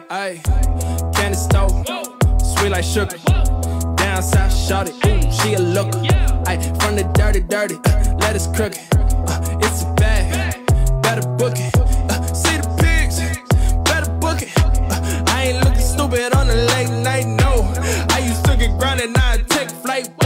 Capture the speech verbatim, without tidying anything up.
Ayy, candy stove, sweet like sugar. Down south, shawty, ooh, she a looker. Ayy, from the dirty, dirty, uh, let us crook it. Uh, it's a bag, better book it. Uh, see the pigs, better book it. Uh, I ain't looking stupid on a late night, no. I used to get grounded, now I take flight.